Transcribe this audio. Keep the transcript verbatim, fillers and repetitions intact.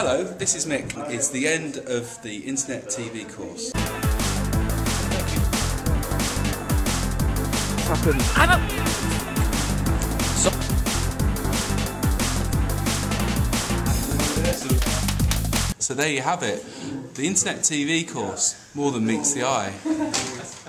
Hello, this is Mick. It's the end of the Internet T V course. Happened. So, so there you have it. The Internet T V course, more than meets the eye.